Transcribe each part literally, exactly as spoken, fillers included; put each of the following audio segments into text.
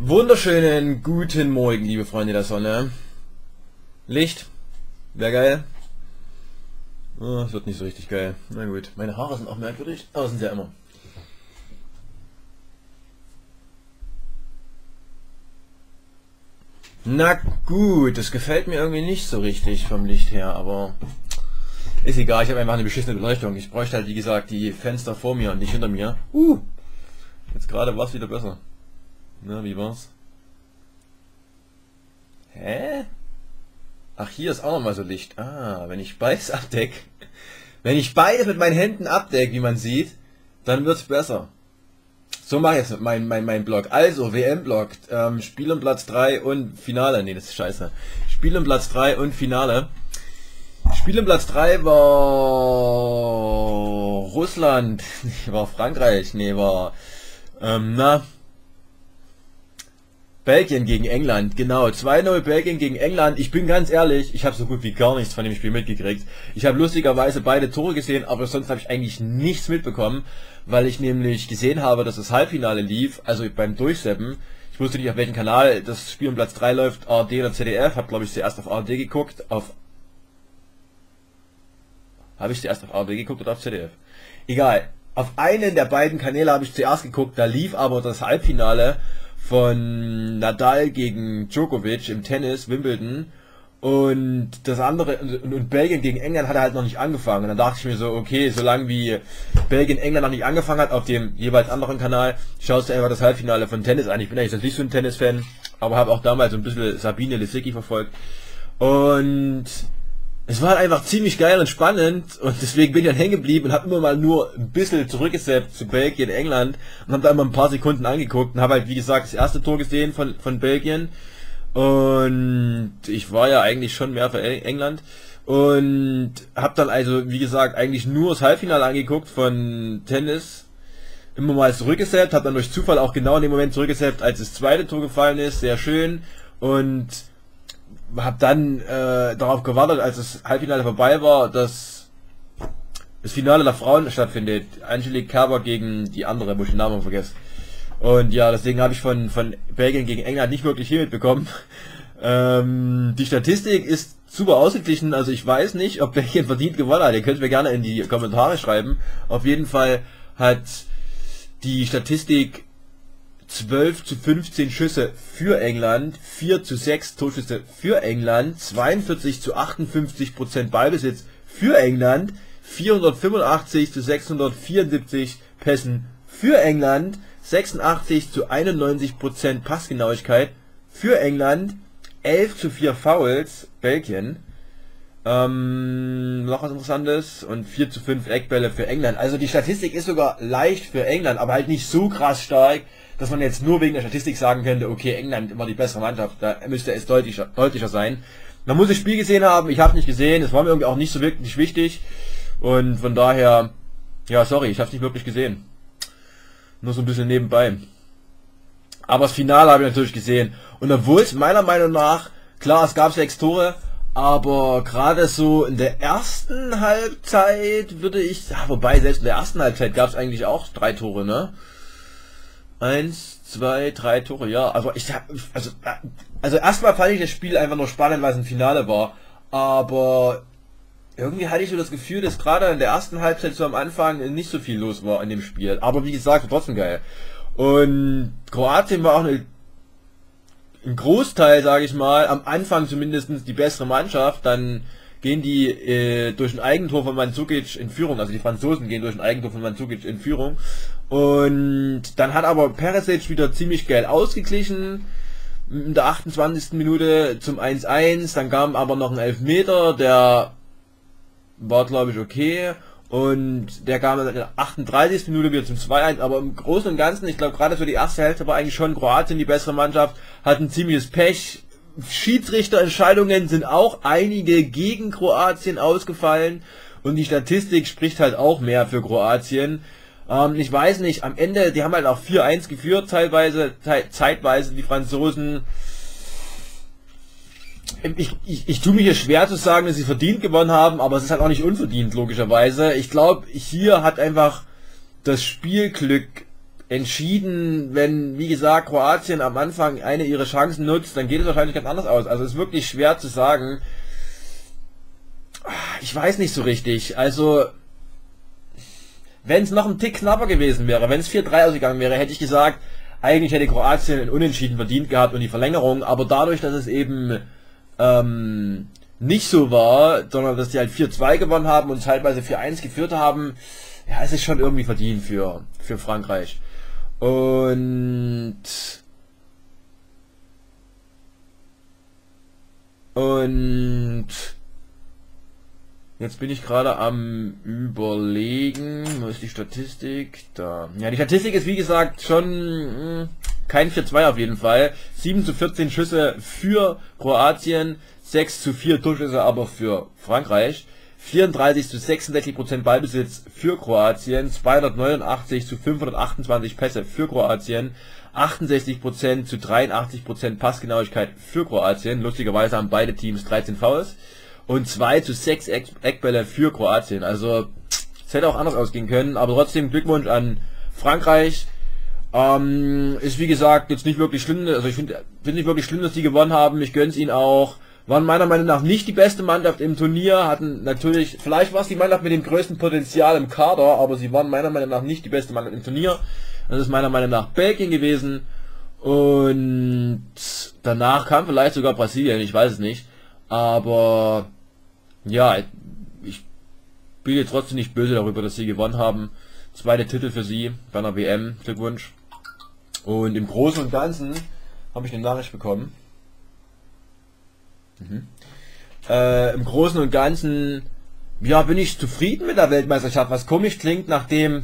Wunderschönen guten Morgen, liebe Freunde der Sonne. Licht, wäre geil. Oh, es wird nicht so richtig geil. Na gut, meine Haare sind auch merkwürdig, aber sind ja immer. Na gut, das gefällt mir irgendwie nicht so richtig vom Licht her, aber ist egal, ich habe einfach eine beschissene Beleuchtung. Ich bräuchte halt, wie gesagt, die Fenster vor mir und nicht hinter mir. Uh, jetzt gerade war es wieder besser. Na, wie war's? Hä? Ach, hier ist auch nochmal so Licht. Ah, wenn ich beides abdeck, wenn ich beides mit meinen Händen abdeck, wie man sieht, dann wird's besser. So mache ich jetzt mein, mein, mein Blog. Also, W M-Blog, ähm, Spiel um Platz drei und Finale. Ne, das ist scheiße. Spiel um Platz drei und Finale. Spiel um Platz drei war Russland, nee, war Frankreich, nee, war, ähm, na, Belgien gegen England, genau, zwei null Belgien gegen England. Ich bin ganz ehrlich, ich habe so gut wie gar nichts von dem Spiel mitgekriegt. Ich habe lustigerweise beide Tore gesehen, aber sonst habe ich eigentlich nichts mitbekommen, weil ich nämlich gesehen habe, dass das Halbfinale lief, also beim Durchseppen. Ich wusste nicht, auf welchem Kanal das Spiel um Platz drei läuft, A R D oder Z D F, habe glaube ich zuerst auf A R D geguckt, auf... Habe ich zuerst auf A R D geguckt oder auf Z D F? Egal, auf einen der beiden Kanäle habe ich zuerst geguckt, da lief aber das Halbfinale von Nadal gegen Djokovic im Tennis, Wimbledon, und das andere, und, und Belgien gegen England hat er halt noch nicht angefangen. Und dann dachte ich mir so, okay, solange wie Belgien England noch nicht angefangen hat, auf dem jeweils anderen Kanal, schaust du einfach das Halbfinale von Tennis an. Ich bin eigentlich nicht so ein Tennis-Fan, aber habe auch damals so ein bisschen Sabine Lisicki verfolgt. Und es war halt einfach ziemlich geil und spannend, und deswegen bin ich dann hängen geblieben und habe immer mal nur ein bisschen zurückgesetzt zu Belgien, England, und habe da immer ein paar Sekunden angeguckt und habe halt, wie gesagt, das erste Tor gesehen von, von Belgien, und ich war ja eigentlich schon mehr für England und habe dann also, wie gesagt, eigentlich nur das Halbfinale angeguckt von Tennis, immer mal zurückgesetzt, habe dann durch Zufall auch genau in dem Moment zurückgesetzt, als das zweite Tor gefallen ist, sehr schön, und habe dann äh, darauf gewartet, als das Halbfinale vorbei war, dass das Finale der Frauen stattfindet. Angelique Kerber gegen die andere, wo ich den Namen vergesse. Und ja, deswegen habe ich von von Belgien gegen England nicht wirklich viel mitbekommen. Ähm, die Statistik ist super ausgeglichen, also ich weiß nicht, ob Belgien verdient gewonnen hat. Ihr könnt mir gerne in die Kommentare schreiben. Auf jeden Fall hat die Statistik zwölf zu fünfzehn Schüsse für England, vier zu sechs Torschüsse für England, zweiundvierzig zu achtundfünfzig Prozent Ballbesitz für England, vierhundertfünfundachtzig zu sechshundertvierundsiebzig Pässen für England, sechsundachtzig zu einundneunzig Prozent Passgenauigkeit für England, elf zu vier Fouls, Belgien, ähm, noch was Interessantes, und vier zu fünf Eckbälle für England. Also die Statistik ist sogar leicht für England, aber halt nicht so krass stark, dass man jetzt nur wegen der Statistik sagen könnte, okay, England immer die bessere Mannschaft, da müsste es deutlicher, deutlicher sein. Man muss das Spiel gesehen haben, ich habe es nicht gesehen, es war mir irgendwie auch nicht so wirklich wichtig, und von daher, ja, sorry, ich habe es nicht wirklich gesehen. Nur so ein bisschen nebenbei. Aber das Finale habe ich natürlich gesehen, und obwohl es meiner Meinung nach, klar, es gab sechs Tore, aber gerade so in der ersten Halbzeit würde ich, ja, wobei selbst in der ersten Halbzeit gab es eigentlich auch drei Tore, ne? Eins, zwei, drei Tore, ja. Also ich hab, also, also erstmal fand ich das Spiel einfach nur spannend, weil es ein Finale war. Aber irgendwie hatte ich so das Gefühl, dass gerade in der ersten Halbzeit so am Anfang nicht so viel los war in dem Spiel. Aber wie gesagt, war trotzdem geil. Und Kroatien war auch eine, ein Großteil, sage ich mal, am Anfang zumindest die bessere Mannschaft. Dann gehen die äh, durch ein Eigentor von Mandzukic in Führung, also die Franzosen gehen durch ein Eigentor von Mandzukic in Führung, und dann hat aber Perisic wieder ziemlich geil ausgeglichen in der achtundzwanzigsten Minute zum eins eins, dann kam aber noch ein Elfmeter, der war glaube ich okay, und der kam in der achtunddreißigsten Minute wieder zum zwei eins, aber im Großen und Ganzen, ich glaube gerade für die erste Hälfte war eigentlich schon Kroatien die bessere Mannschaft, hat ein ziemliches Pech. Schiedsrichterentscheidungen sind auch einige gegen Kroatien ausgefallen, und die Statistik spricht halt auch mehr für Kroatien. Ähm, ich weiß nicht, am Ende, die haben halt auch vier eins geführt, teilweise, te zeitweise die Franzosen. Ich, ich, ich tue mich hier schwer zu sagen, dass sie verdient gewonnen haben, aber es ist halt auch nicht unverdient, logischerweise. Ich glaube, hier hat einfach das Spielglück entschieden, wenn, wie gesagt, Kroatien am Anfang eine ihrer Chancen nutzt, dann geht es wahrscheinlich ganz anders aus. Also es ist wirklich schwer zu sagen. Ich weiß nicht so richtig. Also, wenn es noch ein Tick knapper gewesen wäre, wenn es vier drei ausgegangen wäre, hätte ich gesagt, eigentlich hätte Kroatien ein Unentschieden verdient gehabt und die Verlängerung, aber dadurch, dass es eben ähm, nicht so war, sondern dass die halt vier zwei gewonnen haben und teilweise vier eins geführt haben, ja, es ist schon irgendwie verdient für, für Frankreich. Und und jetzt bin ich gerade am Überlegen, wo ist die Statistik? Da. Ja, die Statistik ist wie gesagt schon mh, kein vier zwei auf jeden Fall. sieben zu vierzehn Schüsse für Kroatien, sechs zu vier Torschüsse aber für Frankreich. vierunddreißig zu sechsundsechzig Prozent Ballbesitz für Kroatien, zweihundertneunundachtzig zu fünfhundertachtundzwanzig Pässe für Kroatien, achtundsechzig Prozent zu dreiundachtzig Prozent Passgenauigkeit für Kroatien. Lustigerweise haben beide Teams dreizehn Fouls. Und zwei zu sechs Eckbälle für Kroatien. Also, es hätte auch anders ausgehen können, aber trotzdem Glückwunsch an Frankreich. Ähm, ist wie gesagt jetzt nicht wirklich schlimm, also ich finde find nicht wirklich schlimm, dass die gewonnen haben. Ich gönn's ihnen auch. Waren meiner Meinung nach nicht die beste Mannschaft im Turnier, hatten natürlich, vielleicht war es die Mannschaft mit dem größten Potenzial im Kader, aber sie waren meiner Meinung nach nicht die beste Mannschaft im Turnier. Das ist meiner Meinung nach Belgien gewesen. Und danach kam vielleicht sogar Brasilien, ich weiß es nicht. Aber ja, ich bin jetzt trotzdem nicht böse darüber, dass sie gewonnen haben. Zweite Titel für sie bei einer W M. Glückwunsch. Und im Großen und Ganzen habe ich eine Nachricht bekommen. Mhm. Äh, Im Großen und Ganzen, ja, bin ich zufrieden mit der Weltmeisterschaft. Was komisch klingt, nachdem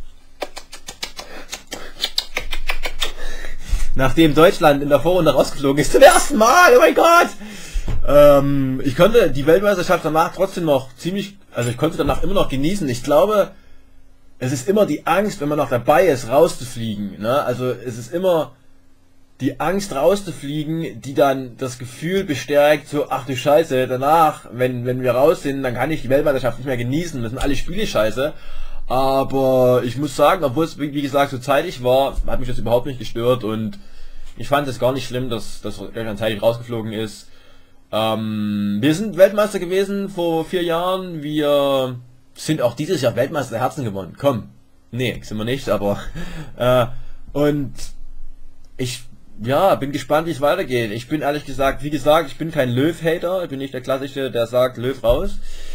nachdem Deutschland in der Vorrunde rausgeflogen ist. Zum ersten Mal, oh mein Gott! Ähm, ich konnte die Weltmeisterschaft danach trotzdem noch ziemlich, also ich konnte danach immer noch genießen. Ich glaube, es ist immer die Angst, wenn man noch dabei ist, rauszufliegen. Ne? Also es ist immer die Angst rauszufliegen, die dann das Gefühl bestärkt, so, ach du Scheiße, danach, wenn wenn wir raus sind, dann kann ich die Weltmeisterschaft nicht mehr genießen. Das sind alle Spiele scheiße. Aber ich muss sagen, obwohl es wie gesagt so zeitig war, hat mich das überhaupt nicht gestört und ich fand es gar nicht schlimm, dass dass Deutschland zeitig rausgeflogen ist. Ähm, wir sind Weltmeister gewesen vor vier Jahren. Wir sind auch dieses Jahr Weltmeister der Herzen gewonnen. Komm. Nee, sind wir nicht, aber äh, und ich ja, bin gespannt, wie es weitergeht. Ich bin ehrlich gesagt, wie gesagt, ich bin kein Löw-Hater. Ich bin nicht der Klassische, der sagt, Löw raus.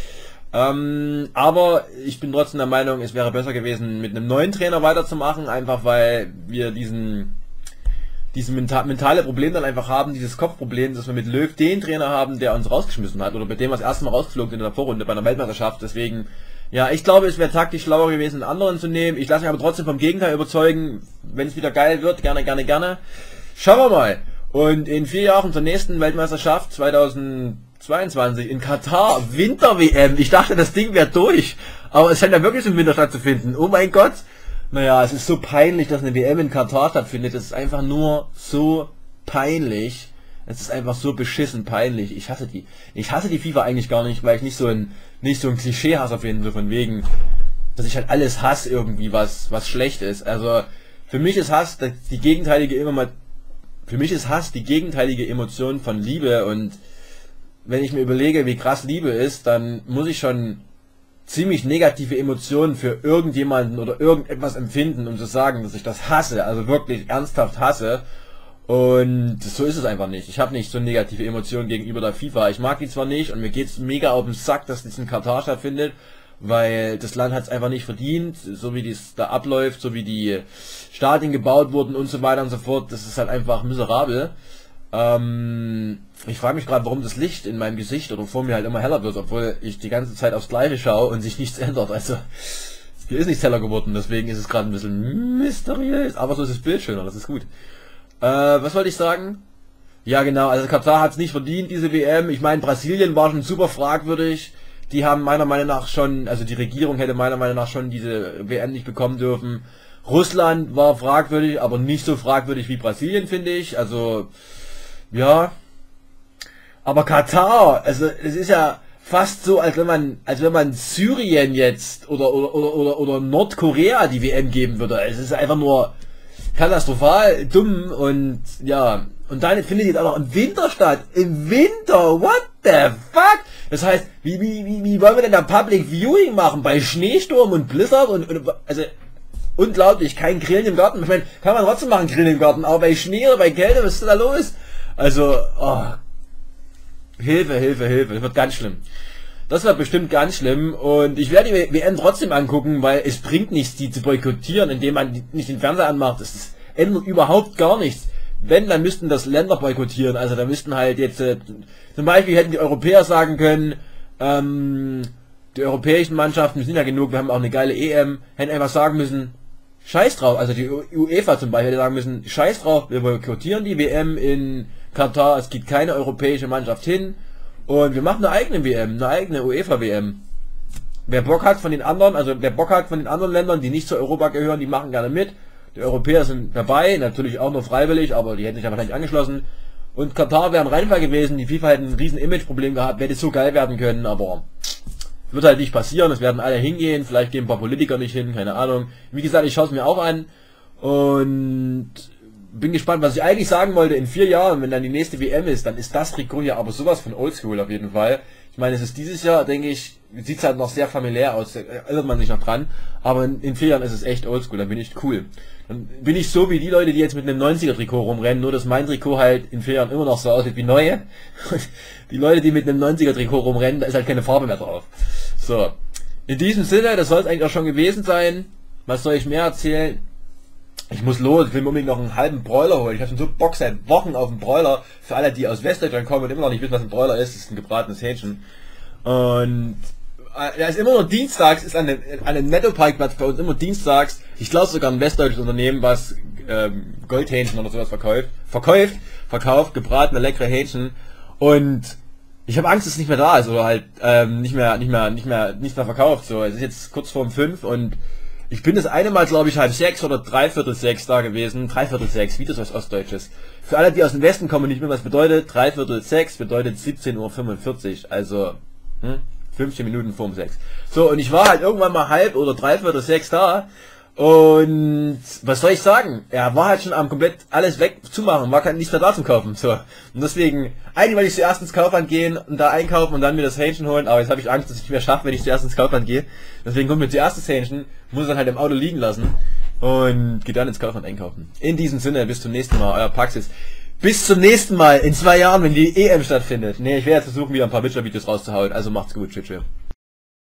Ähm, aber ich bin trotzdem der Meinung, es wäre besser gewesen, mit einem neuen Trainer weiterzumachen, einfach weil wir diesen dieses menta mentale Problem dann einfach haben, dieses Kopfproblem, dass wir mit Löw den Trainer haben, der uns rausgeschmissen hat, oder mit dem wir das erste Mal rausgeflogen sind in der Vorrunde bei einer Weltmeisterschaft. Deswegen, ja, ich glaube, es wäre taktisch schlauer gewesen, einen anderen zu nehmen. Ich lasse mich aber trotzdem vom Gegenteil überzeugen. Wenn es wieder geil wird, gerne, gerne, gerne. Schauen wir mal. Und in vier Jahren zur nächsten Weltmeisterschaft zweitausendzweiundzwanzig in Katar, Winter-W M. Ich dachte, das Ding wäre durch. Aber es scheint ja wirklich im Winter stattzufinden. Oh mein Gott. Naja, es ist so peinlich, dass eine W M in Katar stattfindet. Es ist einfach nur so peinlich. Es ist einfach so beschissen peinlich. Ich hasse die. Ich hasse die FIFA eigentlich gar nicht, weil ich nicht so ein nicht so ein Klischee-Hasser bin, so von wegen, dass ich halt alles hasse irgendwie, was was schlecht ist. Also für mich ist Hass die gegenteilige immer mal. Für mich ist Hass die gegenteilige Emotion von Liebe, und wenn ich mir überlege, wie krass Liebe ist, dann muss ich schon ziemlich negative Emotionen für irgendjemanden oder irgendetwas empfinden, um zu sagen, dass ich das hasse, also wirklich ernsthaft hasse. Und so ist es einfach nicht. Ich habe nicht so negative Emotionen gegenüber der FIFA. Ich mag die zwar nicht und mir geht's mega auf den Sack, dass das in Katar stattfindet, weil das Land hat es einfach nicht verdient, so wie das da abläuft, so wie die Stadien gebaut wurden und so weiter und so fort. Das ist halt einfach miserabel. Ähm, ich frage mich gerade, warum das Licht in meinem Gesicht oder vor mir halt immer heller wird, obwohl ich die ganze Zeit aufs Gleiche schaue und sich nichts ändert. Also hier ist nichts heller geworden, deswegen ist es gerade ein bisschen mysteriös. Aber so ist das Bild schöner, das ist gut. Äh, was wollte ich sagen? Ja genau, also Katar hat es nicht verdient, diese W M. Ich meine, Brasilien war schon super fragwürdig. Die haben meiner Meinung nach schon, also die Regierung hätte meiner Meinung nach schon diese W M nicht bekommen dürfen. Russland war fragwürdig, aber nicht so fragwürdig wie Brasilien, finde ich. Also, ja. Aber Katar, also es ist ja fast so, als wenn man, als wenn man Syrien jetzt oder oder oder oder, oder Nordkorea die W M geben würde. Es ist einfach nur katastrophal, dumm und ja. Und dann findet jetzt auch noch im Winter statt. Im Winter, what the fuck? Das heißt, wie, wie, wie, wie wollen wir denn da Public Viewing machen? Bei Schneesturm und Blizzard und, und also unglaublich, kein Grillen im Garten. Ich meine, kann man trotzdem machen, Grillen im Garten, aber bei Schnee oder bei Kälte, was ist da los? Also, oh, Hilfe, Hilfe, Hilfe, das wird ganz schlimm. Das wird bestimmt ganz schlimm und ich werde die W M trotzdem angucken, weil es bringt nichts, die zu boykottieren, indem man nicht den Fernseher anmacht. Das ändert überhaupt gar nichts. Wenn, dann müssten das Länder boykottieren. Also da müssten halt jetzt, äh, zum Beispiel hätten die Europäer sagen können, ähm, die europäischen Mannschaften, wir sind ja genug, wir haben auch eine geile E M, hätten einfach sagen müssen, scheiß drauf, also die UEFA zum Beispiel hätte sagen müssen, scheiß drauf, wir boykottieren die W M in Katar, es geht keine europäische Mannschaft hin und wir machen eine eigene W M, eine eigene UEFA-W M. Wer Bock hat von den anderen, also wer Bock hat von den anderen Ländern, die nicht zu Europa gehören, die machen gerne mit. Die Europäer sind dabei, natürlich auch nur freiwillig, aber die hätten sich ja wahrscheinlich angeschlossen. Und Katar wäre ein Reinfall gewesen, die FIFA hätte ein riesen Image-Problem gehabt, hätte so geil werden können, aber wird halt nicht passieren, es werden alle hingehen, vielleicht gehen ein paar Politiker nicht hin, keine Ahnung. Wie gesagt, ich schaue es mir auch an und bin gespannt, was ich eigentlich sagen wollte, in vier Jahren, wenn dann die nächste W M ist, dann ist das Trikot ja aber sowas von Oldschool auf jeden Fall. Ich meine, es ist dieses Jahr, denke ich, sieht es halt noch sehr familiär aus, erinnert man sich noch dran, aber in, in vier Jahren ist es echt Oldschool, dann bin ich cool. Dann bin ich so wie die Leute, die jetzt mit einem neunziger Trikot rumrennen, nur dass mein Trikot halt in vier Jahren immer noch so aussieht wie neue. Und die Leute, die mit einem neunziger Trikot rumrennen, da ist halt keine Farbe mehr drauf. So, in diesem Sinne, das soll es eigentlich auch schon gewesen sein. Was soll ich mehr erzählen? Ich muss los, ich will mir unbedingt noch einen halben Broiler holen. Ich habe schon so Bock seit Wochen auf einen Broiler. Für alle, die aus Westdeutschland kommen und immer noch nicht wissen, was ein Broiler ist, das ist ein gebratenes Hähnchen. Und da ist immer nur dienstags, ist an dem, an dem Netto-Parkplatz bei uns immer dienstags, ich glaube sogar ein westdeutsches Unternehmen, was ähm, Goldhähnchen oder sowas verkauft, verkauft, verkauft, gebratene, leckere Hähnchen. Und ich habe Angst, dass es nicht mehr da ist oder halt ähm, nicht mehr, nicht mehr, nicht mehr, nicht mehr verkauft. So, es ist jetzt kurz vor um fünf und ich bin das eine Mal, glaube ich, halb sechs oder dreiviertel sechs da gewesen. Dreiviertel sechs, wie das was Ostdeutsches. Für alle, die aus dem Westen kommen und nicht mehr was bedeutet, dreiviertel sechs bedeutet siebzehn Uhr fünfundvierzig. Also, hm, fünfzehn Minuten vor um sechs. So, und ich war halt irgendwann mal halb oder dreiviertel sechs da. Und was soll ich sagen? Er war halt schon am komplett alles weg zumachen, war kein nichts mehr da zum Kaufen. So. Und deswegen, eigentlich wollte ich zuerst ins Kaufland gehen und da einkaufen und dann mir das Hähnchen holen, aber jetzt habe ich Angst, dass ich nicht mehr schaffe, wenn ich zuerst ins Kaufland gehe. Deswegen kommt mir zuerst das Hähnchen, muss es dann halt im Auto liegen lassen und gehe dann ins Kaufland einkaufen. In diesem Sinne, bis zum nächsten Mal, euer Praxis. Bis zum nächsten Mal, in zwei Jahren, wenn die E M stattfindet. Ne, ich werde jetzt versuchen, wieder ein paar Witcher-Videos rauszuhauen, also macht's gut, tschüss.